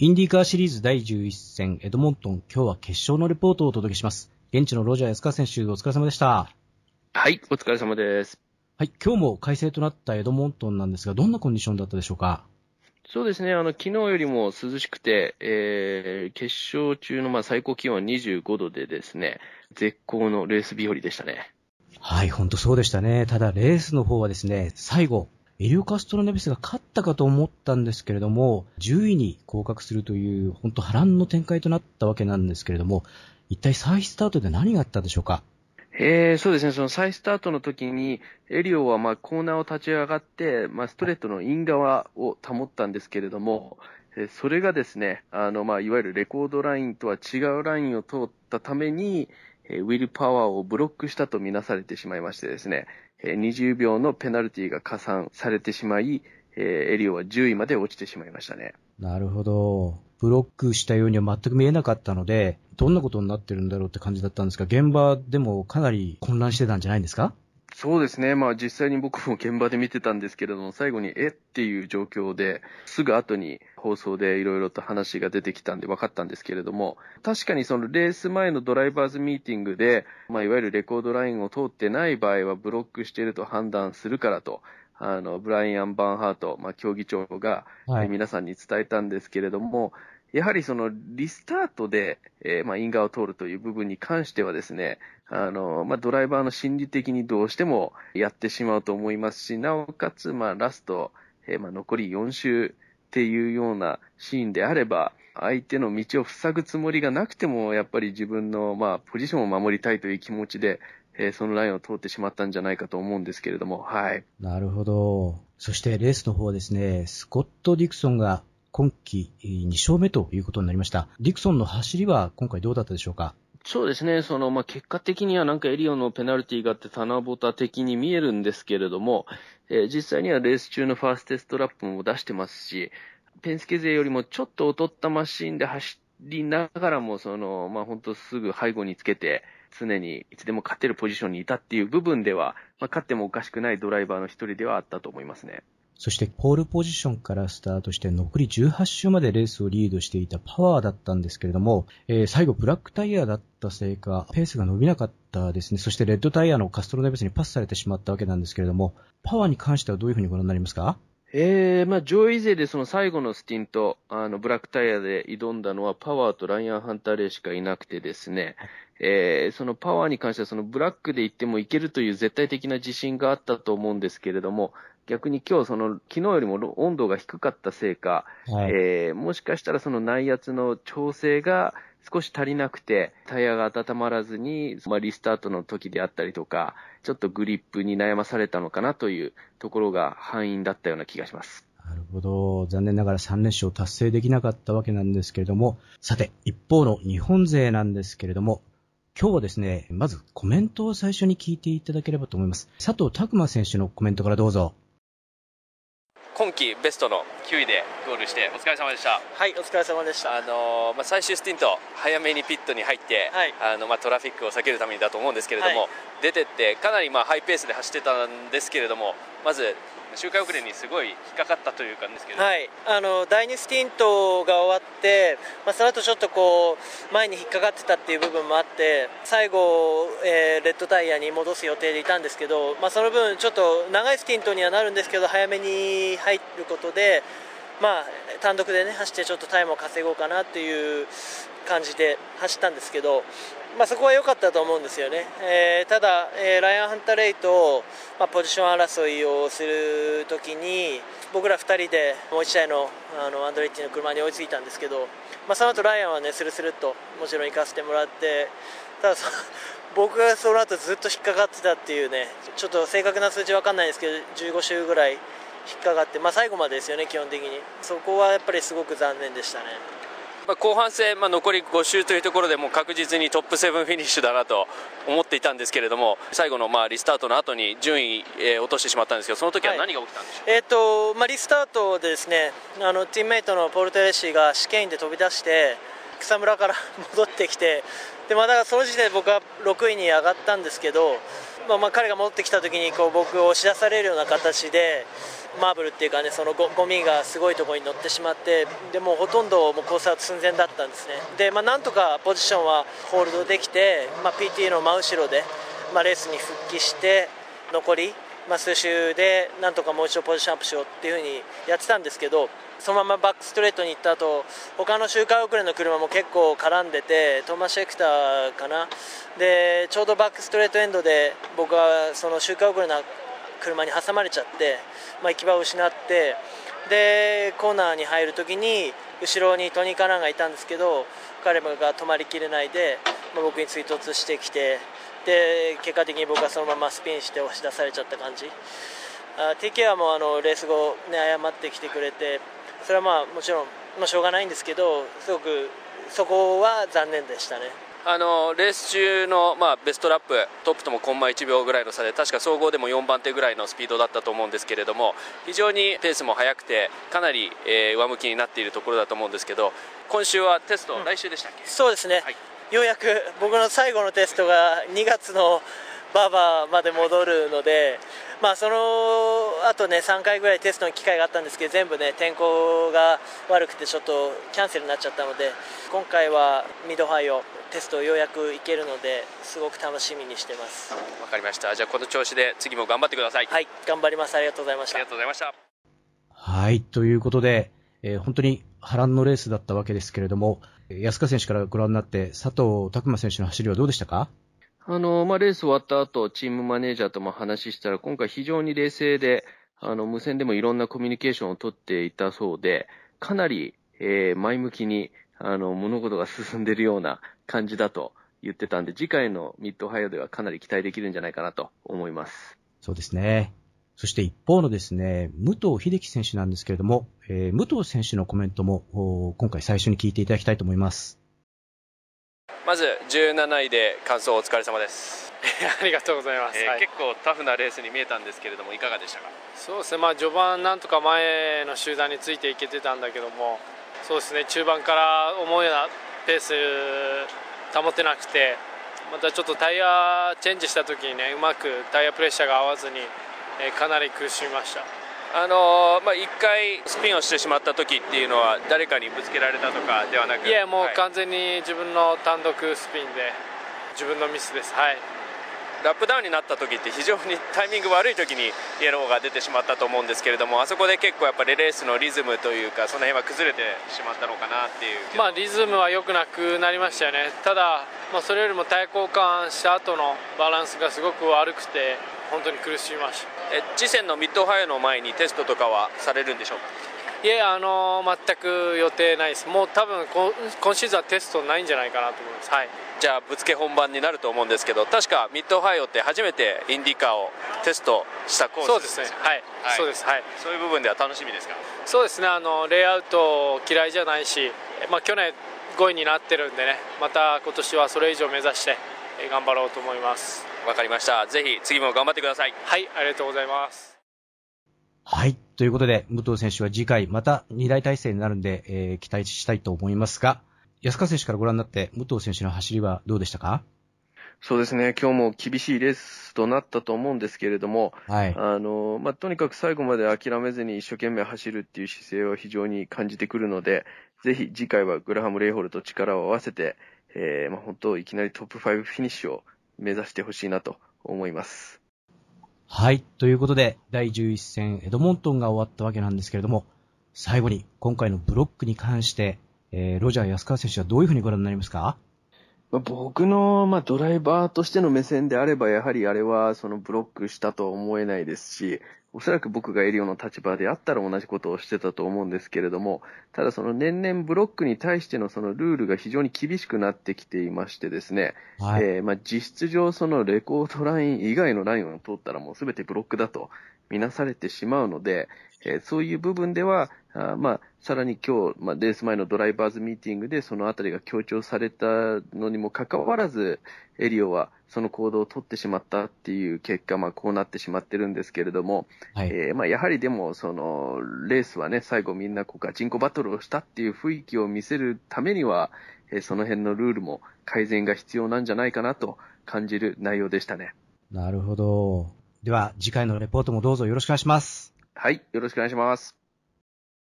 インディーカーシリーズ第11戦エドモントン、今日は決勝のレポートをお届けします。現地のロジャー安川選手、お疲れ様でした。 はい、お疲れ様です。 はい、今日も快晴となったエドモントンなんですが、どんなコンディションだったでしょうか。 そうですね、昨日よりも涼しくて、決勝中の最高気温は25度でですね、絶好のレース日和でしたね。 はい、本当そうでしたね。ただレースの方はですね、最後、エリオ・カストロネベスが勝ったかと思ったんですけれども、10位に降格するという、本当波乱の展開となったわけなんですけれども、一体再スタートで何があったでしょうか。 そうですね、その再スタートの時に、エリオはコーナーを立ち上がって、ストレートのイン側を保ったんですけれども、それがですね、いわゆるレコードラインとは違うラインを通ったために、ウィルパワーをブロックしたとみなされてしまいましてですね、20秒のペナルティが加算されてしまい、エリオは10位まで落ちてしまいましたね。 なるほど。ブロックしたようには全く見えなかったので、どんなことになってるんだろうって感じだったんですが、現場でもかなり混乱してたんじゃないんですか？ そうですね。実際に僕も現場で見てたんですけれども、最後にっていう状況で、すぐ後に放送でいろいろと話が出てきたんで分かったんですけれども、確かにそのレース前のドライバーズミーティングで、いわゆるレコードラインを通ってない場合はブロックしていると判断するからと、ブライアン・バンハート、競技長が、皆さんに伝えたんですけれども、やはりそのリスタートで、イン側を通るという部分に関してはですね、ドライバーの心理的にどうしてもやってしまうと思いますし、なおかつ、ラスト、残り4周っていうようなシーンであれば、相手の道を塞ぐつもりがなくても、やっぱり自分の、ポジションを守りたいという気持ちで、そのラインを通ってしまったんじゃないかと思うんですけれども、はい。 なるほど。そしてレースの方はですね、スコット・ディクソンが今季2勝目ということになりました。ディクソンの走りは今回どうだったでしょうか？ そうですね。結果的にはエリオのペナルティがあって棚ぼた的に見えるんですけれども、実際にはレース中のファーストストラップも出してますし、ペンスケ勢よりもちょっと劣ったマシンで走りながらも、本当すぐ背後につけて、常にいつでも勝てるポジションにいたっていう部分では、勝ってもおかしくないドライバーの一人ではあったと思いますね。 そしてポールポジションからスタートして残り18周までレースをリードしていたパワーだったんですけれども、最後ブラックタイヤだったせいかペースが伸びなかったですね。そしてレッドタイヤのカストロネベスにパスされてしまったわけなんですけれども、パワーに関してはどういうふうにご覧になりますか？ 上位勢でその最後のスティント、ブラックタイヤで挑んだのはパワーとライアン・ハンターレイしかいなくてですね、そのパワーに関してはそのブラックで行ってもいけるという絶対的な自信があったと思うんですけれども、逆に今日昨日よりも温度が低かったせいか、もしかしたらその内圧の調整が少し足りなくて、タイヤが温まらずに、リスタートの時であったりとか、ちょっとグリップに悩まされたのかなというところが敗因だったような気がします。 なるほど。残念ながら3連勝達成できなかったわけなんですけれども、さて、一方の日本勢なんですけれども、今日はですね、まずコメントを最初に聞いていただければと思います。佐藤拓磨選手のコメントからどうぞ。 今季ベストの9位でゴールしてお疲れ様でした。 はい、お疲れ様でした。 最終スティント早めにピットに入って、トラフィックを避けるためにだと思うんですけれども、出てってかなりハイペースで走ってたんですけれども、まず周回遅れにすごい引っかかったというかですけど、 第2スティントが終わって、その後ちょっと前に引っかかってたっていう部分もあって、最後、レッドタイヤに戻す予定でいたんですけど、その分ちょっと長いスティントにはなるんですけど、早めに入ることで、単独でね走ってちょっとタイムを稼ごうかなっていう感じで走ったんですけど、そこは良かったと思うんですよね。ただ、ライアン・ハンターレイと、ポジション争いをするときに僕ら2人でもう1台の、アンドレッティの車に追いついたんですけど、その後ライアンはねスルスルっともちろん行かせてもらって、ただ僕がその後ずっと引っかかってたっていうね、ちょっと正確な数字分かんないですけど15周ぐらい引っかかって、最後までですよね。基本的にそこはやっぱりすごく残念でしたね。 後半戦、残り5周というところでも確実にトップ7フィニッシュだなと思っていたんですけれども、最後のリスタートの後に順位、落としてしまったんですけど、その時は何が起きたんでしょう？ リスタートでですね、ティームメイトのポール・テレシーが試験員で飛び出して草むらから戻ってきて、だからその時点で僕は6位に上がったんですけど、 彼が戻ってきた時にこう僕を押し出されるような形でマーブルっていうかね、そのゴミがすごいところに乗ってしまって、でもうほとんどもうコースアウト寸前だったんですね。で、なんとかポジションはホールドできて、PT の真後ろで、レースに復帰して残り、数周でなんとかもう一度ポジションアップしようっていう風にやってたんですけど、そのままバックストレートに行った後、他の周回遅れの車も結構絡んでて、トーマス・シェクターかな、でちょうどバックストレートエンドで僕はその周回遅れの車に挟まれちゃって、行き場を失って、でコーナーに入るときに後ろにトニー・カナンがいたんですけど、彼が止まりきれないで、僕に追突してきて、で結果的に僕はそのままスピンして押し出されちゃった感じ。TK はもうレース後、謝ってきてくれて、それはもちろん、しょうがないんですけど、すごくそこは残念でしたね。 レース中の、ベストラップトップともコンマ1秒ぐらいの差で、確か総合でも4番手ぐらいのスピードだったと思うんですけれども、非常にペースも速くてかなり、上向きになっているところだと思うんですけど、今週はテスト、来週でしたっけ？ そうですね、 はい、 ようやく僕の最後のテストが2月のバーバーまで戻るので、その後ね3回ぐらいテストの機会があったんですけど、全部ね天候が悪くてちょっとキャンセルになっちゃったので、今回はミッドハイをテストをようやく行けるので、すごく楽しみにしてます。 わかりました。じゃあこの調子で次も頑張ってください。 はい、頑張ります。ありがとうございました。 ありがとうございました。 はい、ということで、本当に波乱のレースだったわけですけれども、安川選手からご覧になって佐藤拓磨選手の走りはどうでしたか？ レース終わった後、チームマネージャーとも話したら、今回非常に冷静で、無線でもいろんなコミュニケーションを取っていたそうで、かなり、前向きに、物事が進んでいるような感じだと言ってたんで、次回のミッドハイオではかなり期待できるんじゃないかなと思います。 そうですね。そして一方のですね、武藤秀樹選手なんですけれども、武藤選手のコメントも今回最初に聞いていただきたいと思います。 まず17位で完走お疲れ様です。 ありがとうございます、はい、 結構タフなレースに見えたんですけれども、いかがでしたか？ そうですね、序盤なんとか前の集団についていけてたんだけども、そうですね、中盤から思うようなペース保てなくて、またちょっとタイヤチェンジした時にね、うまくタイヤプレッシャーが合わずに、かなり苦しみました。 1回スピンをしてしまった時っていうのは誰かにぶつけられたとかではなく、 いやもう完全に自分の単独スピンで自分のミスです。はい、 ラップダウンになった時って非常にタイミング悪い時にイエローが出てしまったと思うんですけれども、あそこで結構やっぱりレースのリズムというか、その辺は崩れてしまったのかなっていう。 リズムは良くなくなりましたよね。ただ、それよりも対抗換した後のバランスがすごく悪くて本当に苦しみました。 次戦のミッドハイの前にテストとかはされるんでしょうか？ いや、全く予定ないです。もう多分今シーズンはテストないんじゃないかなと思います。はい、 じゃあぶつけ本番になると思うんですけど、確かミッドハイオって初めてインディカーをテストしたコースそうですね。はい、はい、そうです。はい、 そういう部分では楽しみですか？ そうですね、レイアウト嫌いじゃないし、去年5位になってるんでね、また今年はそれ以上目指して頑張ろうと思います。 わかりました。ぜひ次も頑張ってください。 はい、ありがとうございます。 はい。ということで、武藤選手は次回また2大体制になるんで、期待したいと思いますが、安川選手からご覧になって武藤選手の走りはどうでしたか？ そうですね、今日も厳しいレースとなったと思うんですけれども、 はい、 とにかく最後まで諦めずに一生懸命走るっていう姿勢を非常に感じてくるので、ぜひ次回はグラハム・レイホルと力を合わせて、本当いきなりトップ5フィニッシュを目指してほしいなと思います。 はい。ということで、第11戦エドモントンが終わったわけなんですけれども、最後に今回のブロックに関して、ロジャー安川選手はどういうふうにご覧になりますか？ 僕の、ドライバーとしての目線であれば、やはりあれはそのブロックしたとは思えないですし、おそらく僕がエリオの立場であったら同じことをしてたと思うんですけれども、ただその年々ブロックに対してのそのルールが非常に厳しくなってきていましてですね、 はい、 実質上そのレコードライン以外のラインを通ったらもう全てブロックだとみなされてしまうので、そういう部分では、さらに今日、レース前のドライバーズミーティングでそのあたりが強調されたのにもかかわらず、エリオはその行動を取ってしまったっていう結果、こうなってしまってるんですけれども、 はい、 やはりでも、その、レースはね、最後みんなガチンコバトルをしたっていう雰囲気を見せるためには、その辺のルールも改善が必要なんじゃないかなと感じる内容でしたね。 なるほど。では、次回のレポートもどうぞよろしくお願いします。 はい、よろしくお願いします。